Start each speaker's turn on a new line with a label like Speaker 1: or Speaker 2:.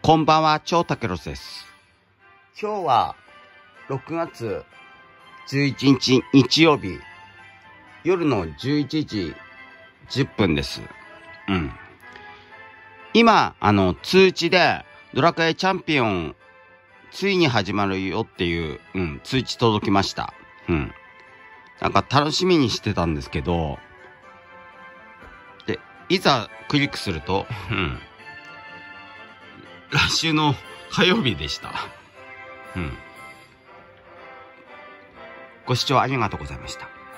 Speaker 1: こんばんは、超竹ロスです。今日は6月11日日曜日、夜の11時10分です。今、通知でドラクエチャンピオンついに始まるよっていう、通知届きました。なんか楽しみにしてたんですけど、で、いざクリックすると、来週の火曜日でした。ご視聴ありがとうございました。